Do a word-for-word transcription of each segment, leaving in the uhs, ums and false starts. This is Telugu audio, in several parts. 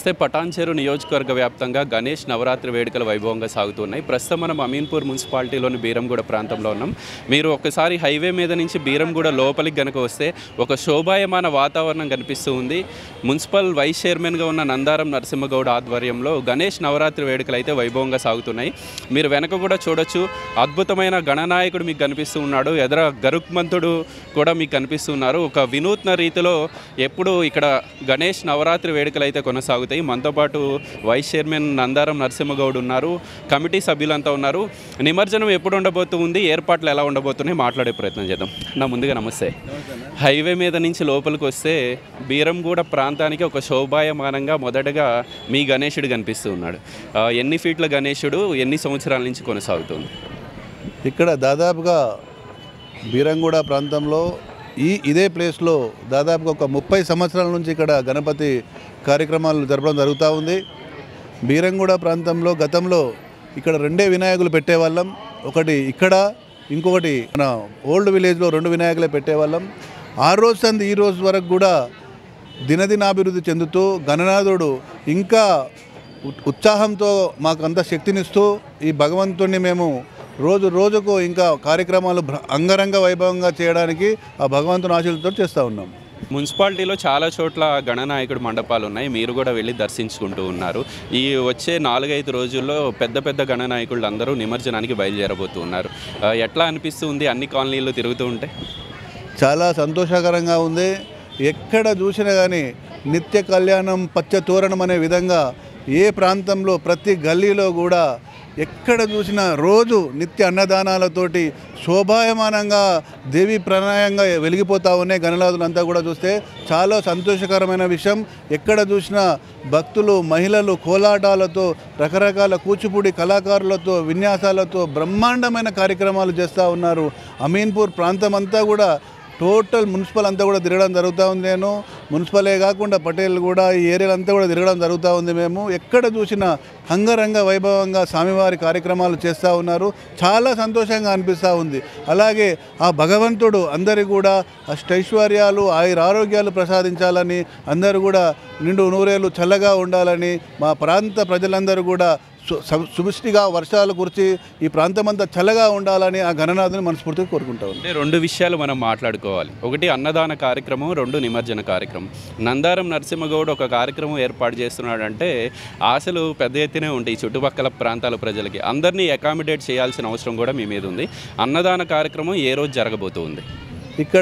నమస్తే. పటాన్చెరు నియోజకవర్గ వ్యాప్తంగా గణేష్ నవరాత్రి వేడుకలు వైభవంగా సాగుతున్నాయి. ప్రస్తుతం మనం అమీన్పూర్ మున్సిపాలిటీలోని బీరంగూడ ప్రాంతంలో ఉన్నాం. మీరు ఒక్కసారి హైవే మీద నుంచి బీరంగూడ లోపలికి గనుక వస్తే ఒక శోభాయమాన వాతావరణం కనిపిస్తూ ఉంది. మున్సిపల్ వైస్ చైర్మన్గా ఉన్న నందారం నరసింహగౌడ్ ఆధ్వర్యంలో గణేష్ నవరాత్రి వేడుకలు అయితే వైభవంగా సాగుతున్నాయి. మీరు వెనక కూడా చూడొచ్చు, అద్భుతమైన గణనాయకుడు మీకు కనిపిస్తూ ఉన్నాడు. ఎదర గరుక్మంతుడు కూడా మీకు కనిపిస్తున్నారు. ఒక వినూత్న రీతిలో ఎప్పుడు ఇక్కడ గణేష్ నవరాత్రి వేడుకలు అయితే కొనసాగుతాయి. మనతో పాటు వైస్ చైర్మన్ నందారం నరసింహగౌడ్ ఉన్నారు, కమిటీ సభ్యులంతా ఉన్నారు. నిమజ్జనం ఎప్పుడు ఉండబోతుంది, ఏర్పాట్లు ఎలా ఉండబోతున్నాయి మాట్లాడే ప్రయత్నం చేద్దాం. నా ముందుగా నమస్తే. హైవే మీద నుంచి లోపలికి వస్తే బీరంగూడ ప్రాంతానికి ఒక శోభాయమానంగా మొదటగా మీ గణేశుడు కనిపిస్తూ ఉన్నాడు. ఎన్ని ఫీట్ల గణేశుడు, ఎన్ని సంవత్సరాల నుంచి కొనసాగుతుంది? ఇక్కడ దాదాపుగా బీరంగూడ ప్రాంతంలో ఈ ఇదే ప్లేస్లో దాదాపుగా ఒక ముప్పై సంవత్సరాల నుంచి ఇక్కడ గణపతి కార్యక్రమాలు జరపడం జరుగుతూ ఉంది. బీరంగూడ ప్రాంతంలో గతంలో ఇక్కడ రెండే వినాయకులు పెట్టేవాళ్ళం. ఒకటి ఇక్కడ, ఇంకొకటి మన ఓల్డ్ విలేజ్లో రెండు వినాయకులే పెట్టేవాళ్ళం. ఆ రోజు సంది ఈ రోజు వరకు కూడా దినదినాభివృద్ధి చెందుతూ గణనాథుడు ఇంకా ఉత్సాహంతో మాకు అంత శక్తినిస్తూ ఈ భగవంతుడిని మేము రోజు రోజుకు ఇంకా కార్యక్రమాలు అంగరంగ వైభవంగా చేయడానికి ఆ భగవంతుని ఆశీస్సులతో చేస్తూ ఉన్నాం. మున్సిపాలిటీలో చాలా చోట్ల గణనాయకుడు మండపాలు ఉన్నాయి, మీరు కూడా వెళ్ళి దర్శించుకుంటూ ఉన్నారు. ఈ వచ్చే నాలుగైదు రోజుల్లో పెద్ద పెద్ద గణనాయకులు అందరూ నిమజ్జనానికి బయలుదేరబోతూ ఉన్నారు. ఎట్లా అనిపిస్తుంది అన్ని కాలనీలు తిరుగుతూ ఉంటే? చాలా సంతోషకరంగా ఉంది. ఎక్కడ చూసినా కానీ నిత్య కళ్యాణం పచ్చ తోరణం అనే విధంగా ఏ ప్రాంతంలో ప్రతి గల్లీలో కూడా ఎక్కడ చూసినా రోజు నిత్య అన్నదానాలతోటి శోభాయమానంగా దేవి ప్రణాయంగా వెలిగిపోతూ ఉన్నాయి. గణనాథులంతా కూడా చూస్తే చాలా సంతోషకరమైన విషయం. ఎక్కడ చూసినా భక్తులు, మహిళలు కోలాటాలతో, రకరకాల కూచిపూడి కళాకారులతో, విన్యాసాలతో బ్రహ్మాండమైన కార్యక్రమాలు చేస్తూ ఉన్నారు. అమీన్పూర్ ప్రాంతం అంతా కూడా టోటల్ మున్సిపల్ అంతా కూడా తిరగడం జరుగుతూ ఉంది. నేను మున్సిపలే కాకుండా పటేల్ కూడా ఈ ఏరియాలో అంతా కూడా తిరగడం జరుగుతూ ఉంది. మేము ఎక్కడ చూసినా అంగరంగ వైభవంగా స్వామివారి కార్యక్రమాలు చేస్తూ ఉన్నారు. చాలా సంతోషంగా అనిపిస్తూ ఉంది. అలాగే ఆ భగవంతుడు అందరికీ కూడా అష్టైశ్వర్యాలు, ఆయుర ఆరోగ్యాలు ప్రసాదించాలని, అందరూ కూడా నిండు నూరేళ్ళు చల్లగా ఉండాలని, మా ప్రాంత ప్రజలందరూ కూడా సుమిష్టిగా వర్షాలు కురిచి ఈ ప్రాంతం అంతా చల్లగా ఉండాలని ఆ గణనాథుని మనస్ఫూర్తిగా కోరుకుంటాం. అంటే రెండు విషయాలు మనం మాట్లాడుకోవాలి. ఒకటి అన్నదాన కార్యక్రమం, రెండు నిమజ్జన కార్యక్రమం. నందారం నరసింహగౌడ్ ఒక కార్యక్రమం ఏర్పాటు చేస్తున్నాడంటే ఆశలు పెద్ద ఎత్తునే ఉంటాయి చుట్టుపక్కల ప్రాంతాల ప్రజలకి. అందరినీ అకామిడేట్ చేయాల్సిన అవసరం కూడా మీ మీద ఉంది. అన్నదాన కార్యక్రమం ఏ రోజు జరగబోతుంది? ఇక్కడ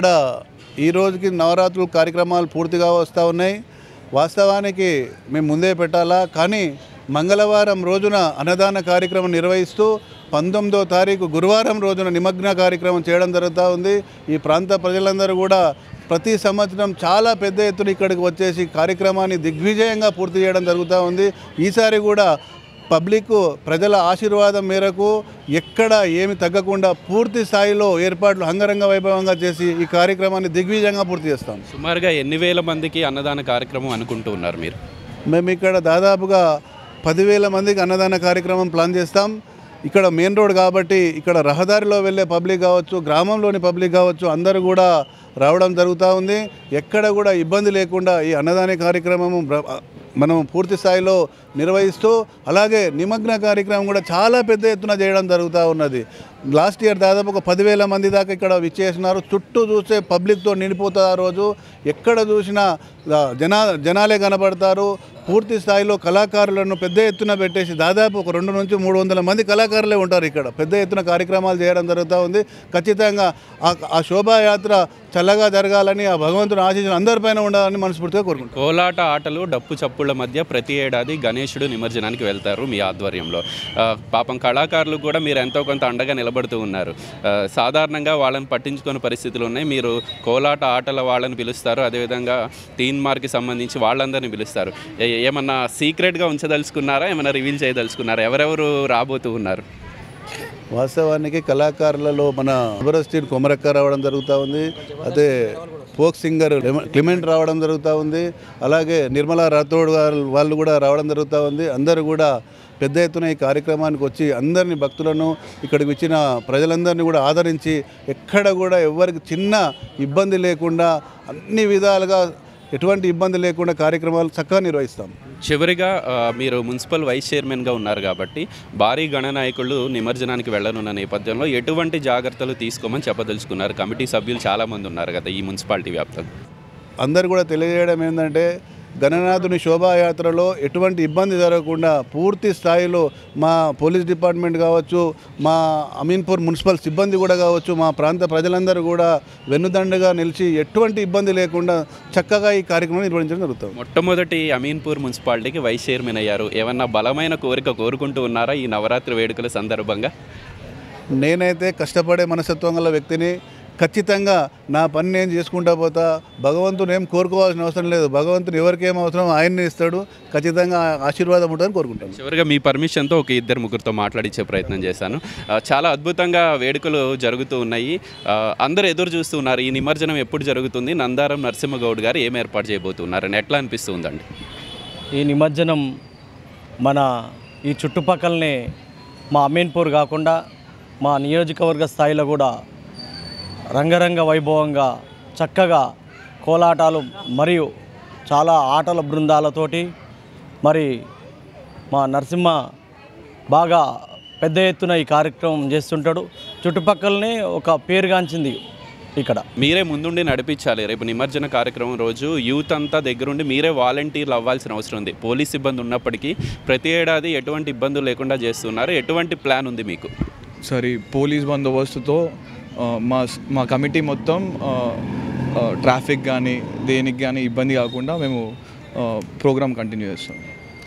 ఈ రోజుకి నవరాత్రుల కార్యక్రమాలు పూర్తిగా వస్తూ ఉన్నాయి. వాస్తవానికి మేము ముందే పెట్టాలా, కానీ మంగళవారం రోజున అన్నదాన కార్యక్రమం నిర్వహిస్తూ పంతొమ్మిదో తారీఖు గురువారం రోజున నిమగ్న కార్యక్రమం చేయడం జరుగుతూ ఉంది. ఈ ప్రాంత ప్రజలందరూ కూడా ప్రతి సంవత్సరం చాలా పెద్ద ఎత్తున ఇక్కడికి వచ్చేసి కార్యక్రమాన్ని దిగ్విజయంగా పూర్తి చేయడం జరుగుతూ ఉంది. ఈసారి కూడా పబ్లిక్ ప్రజల ఆశీర్వాదం మేరకు ఎక్కడ ఏమి తగ్గకుండా పూర్తి స్థాయిలో ఏర్పాట్లు అంగరంగ వైభవంగా చేసి ఈ కార్యక్రమాన్ని దిగ్విజయంగా పూర్తి చేస్తాం. సుమారుగా ఎన్ని వేల మందికి అన్నదాన కార్యక్రమం అనుకుంటూ ఉన్నారు మీరు? మేము ఇక్కడ దాదాపుగా పదివేల మందికి అన్నదాన కార్యక్రమం ప్లాన్ చేస్తాం. ఇక్కడ మెయిన్ రోడ్ కాబట్టి ఇక్కడ రహదారిలో వెళ్ళే పబ్లిక్ కావచ్చు, గ్రామంలోని పబ్లిక్ కావచ్చు, అందరూ కూడా రావడం జరుగుతూ ఉంది. ఎక్కడ కూడా ఇబ్బంది లేకుండా ఈ అన్నదాన కార్యక్రమము మనం పూర్తి స్థాయిలో నిర్వహిస్తూ, అలాగే నిమగ్న కార్యక్రమం కూడా చాలా పెద్ద ఎత్తున చేయడం జరుగుతూ ఉన్నది. లాస్ట్ ఇయర్ దాదాపు ఒక పదివేల మంది దాకా ఇక్కడ విచ్చేసినారు. చుట్టూ చూస్తే పబ్లిక్తో నిండిపోతుంది. ఆ రోజు ఎక్కడ చూసినా జనా జనాలే కనబడతారు. పూర్తి స్థాయిలో కళాకారులను పెద్ద ఎత్తున పెట్టేసి దాదాపు ఒక రెండు నుంచి మూడు వందల మంది కళాకారులే ఉంటారు. ఇక్కడ పెద్ద ఎత్తున కార్యక్రమాలు చేయడం జరుగుతూ ఉంది. ఖచ్చితంగా ఆ శోభాయాత్ర చల్లగా జరగాలని, ఆ భగవంతుని ఆశీస్సులు అందరిపైన ఉండాలని మనస్ఫూర్తిగా కోరుకుంటాం. కోలాట ఆటలు, డప్పు చప్పుళ్ల మధ్య ప్రతి ఏడాది గణేశుడు నిమజ్జనానికి వెళ్తారు మీ ఆధ్వర్యంలో. పాపం కళాకారులు కూడా మీరు ఎంతో కొంత అండగా నిలబడుతూ ఉన్నారు. సాధారణంగా వాళ్ళని పట్టించుకునే పరిస్థితులు ఉన్నాయి. మీరు కోలాట ఆటల వాళ్ళని పిలుస్తారు, అదేవిధంగా తీన్ మార్కి సంబంధించి వాళ్ళందరినీ పిలుస్తారు. ఏమన్నా సీక్రెట్గా ఉంచదలుచుకున్నారా, ఏమన్నా రివీల్ చేయదలుచుకున్నారా? ఎవరెవరు రాబోతూ ఉన్నారు? వాస్తవానికి కళాకారులలో మన అబరస్టీన్ కొమరక్క రావడం జరుగుతూ ఉంది. అదే ఫోక్ సింగర్ క్లిమెంట్ రావడం జరుగుతూ ఉంది. అలాగే నిర్మలా రాథోడ్ వాళ్ళు కూడా రావడం జరుగుతూ ఉంది. అందరూ కూడా పెద్ద ఎత్తున ఈ కార్యక్రమానికి వచ్చి అందరినీ భక్తులను ఇక్కడికి వచ్చిన ప్రజలందరినీ కూడా ఆదరించి ఎక్కడ కూడా ఎవరికి చిన్న ఇబ్బంది లేకుండా అన్ని విధాలుగా ఎటువంటి ఇబ్బంది లేకుండా కార్యక్రమాలు చక్కగా నిర్వహిస్తాం. చివరిగా ఆ, మీరు మున్సిపల్ వైస్ చైర్మన్గా ఉన్నారు కాబట్టి భారీ గణనాయకులు నిమజ్జనానికి వెళ్ళనున్న నేపథ్యంలో ఎటువంటి జాగ్రత్తలు తీసుకోమని చెప్పదలుచుకున్నారు? కమిటీ సభ్యులు చాలామంది ఉన్నారు కదా ఈ మున్సిపాలిటీ వ్యాప్తంగా. అందరు కూడా తెలియజేయడం ఏంటంటే గణనాథుని శోభాయాత్రలో ఎటువంటి ఇబ్బంది జరగకుండా పూర్తి స్థాయిలో మా పోలీస్ డిపార్ట్మెంట్ కావచ్చు, మా అమీన్పూర్ మున్సిపల్ సిబ్బంది కూడా కావచ్చు, మా ప్రాంత ప్రజలందరూ కూడా వెన్నుదండగా నిలిచి ఎటువంటి ఇబ్బంది లేకుండా చక్కగా ఈ కార్యక్రమం నిర్వహించడం జరుగుతుంది. మొట్టమొదటి అమీన్పూర్ మున్సిపాలిటీకి వైస్ చైర్మన్ అయ్యారు. ఏమన్నా బలమైన కోరిక కోరుకుంటూ ఉన్నారా ఈ నవరాత్రి వేడుకల సందర్భంగా? నేనైతే కష్టపడే మనస్తత్వం గల వ్యక్తిని. ఖచ్చితంగా నా పని నేను చేసుకుంటా పోతా. భగవంతుని ఏం కోరుకోవాల్సిన అవసరం లేదు. భగవంతుని ఎవరికేం అవసరం ఆయన్ని ఇస్తాడు. ఖచ్చితంగా ఆశీర్వాదం ఉంటుందని కోరుకుంటాను. చివరిగా మీ పర్మిషన్తో ఒక ఇద్దరు ముగ్గురితో మాట్లాడించే ప్రయత్నం చేశాను. ఆ, చాలా అద్భుతంగా వేడుకలు జరుగుతూ ఉన్నాయి. ఆ, అందరూ ఎదురు చూస్తూ ఉన్నారు ఈ నిమజ్జనం ఎప్పుడు జరుగుతుంది, నందారం నరసింహగౌడ్ గారు ఏం ఏర్పాటు చేయబోతున్నారని. ఎట్లా అనిపిస్తుందండి ఈ నిమజ్జనం? మన ఈ చుట్టుపక్కలనే మా అమీన్పూర్ కాకుండా మా నియోజకవర్గ స్థాయిలో కూడా రంగరంగ వైభవంగా చక్కగా కోలాటాలు మరియు చాలా ఆటల బృందాలతోటి మరి మా నరసింహ బాగా పెద్ద ఎత్తున ఈ కార్యక్రమం చేస్తుంటాడు. చుట్టుపక్కలనే ఒక పేరుగాంచింది ఇక్కడ. మీరే ముందుండి నడిపించాలి. రేపు నిమజ్జన కార్యక్రమం రోజు యూత్ అంతా దగ్గరుండి మీరే వాలంటీర్లు అవ్వాల్సిన అవసరం ఉంది. పోలీస్ సిబ్బంది ఉన్నప్పటికీ ప్రతి ఏడాది ఎటువంటి ఇబ్బందులు లేకుండా చేస్తున్నారు. ఎటువంటి ప్లాన్ ఉంది మీకు? సరే, పోలీస్ బందోబస్తుతో ఆ, మా మా కమిటీ మొత్తం ఆ, ఆ, ట్రాఫిక్ కానీ దేనికి కానీ ఇబ్బంది కాకుండా మేము ప్రోగ్రామ్ కంటిన్యూ చేస్తాం.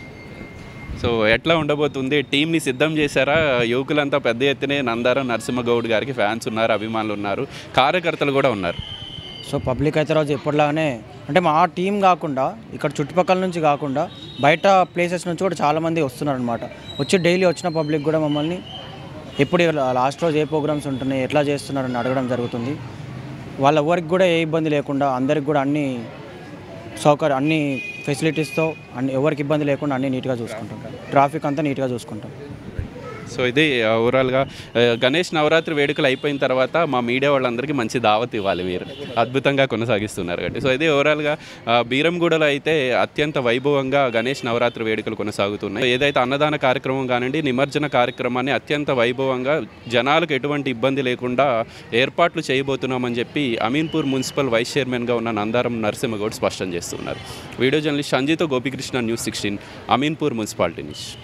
సో ఎట్లా ఉండబోతుంది? టీంని సిద్ధం చేశారా? యువకులంతా పెద్ద ఎత్తునే నందారం నరసింహగౌడ్ గారికి ఫ్యాన్స్ ఉన్నారు, అభిమానులు ఉన్నారు, కార్యకర్తలు కూడా ఉన్నారు. సో పబ్లిక్ అయితే రోజు ఎప్పటిలాగానే అంటే మా టీం కాకుండా ఇక్కడ చుట్టుపక్కల నుంచి కాకుండా బయట ప్లేసెస్ నుంచి కూడా చాలామంది వస్తున్నారు అనమాట. వచ్చి డైలీ వచ్చిన పబ్లిక్ కూడా మమ్మల్ని ఎప్పుడు లాస్ట్ రోజు ఏ ప్రోగ్రామ్స్ ఉంటున్నాయి, ఎట్లా చేస్తున్నారని అడగడం జరుగుతుంది. వాళ్ళ ఎవరికి కూడా ఏ ఇబ్బంది లేకుండా అందరికి కూడా అన్ని సౌకర్యం అన్ని ఫెసిలిటీస్తో అన్ని ఎవరికి ఇబ్బంది లేకుండా అన్నీ నీట్గా చూసుకుంటాం. ట్రాఫిక్ అంతా నీట్గా చూసుకుంటాం. సో ఇది ఓవరాల్గా గణేష్ నవరాత్రి వేడుకలు అయిపోయిన తర్వాత మా మీడియా వాళ్ళందరికీ మంచి దావత్ ఇవ్వాలి. మీరు అద్భుతంగా కొనసాగిస్తున్నారు కాబట్టి. సో ఇది ఓవరాల్గా బీరంగూడలో అయితే అత్యంత వైభవంగా గణేష్ నవరాత్రి వేడుకలు కొనసాగుతున్నాయి. ఏదైతే అన్నదాన కార్యక్రమం కానివ్వండి, నిమజ్జన కార్యక్రమాన్ని అత్యంత వైభవంగా జనాలకు ఎటువంటి ఇబ్బంది లేకుండా ఏర్పాట్లు చేయబోతున్నామని చెప్పి అమీన్పూర్ మున్సిపల్ వైస్ చైర్మన్గా ఉన్న నందారం నరసింహగౌడ్ స్పష్టం చేస్తున్నారు. వీడియో జర్నలిస్ట్ సంజీతో Gopikrishna, news sixteen, Ameenpur municipality నుంచి.